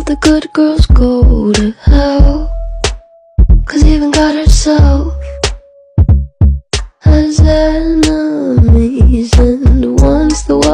the good girls go to hell, 'cause even God herself has enemies. And once the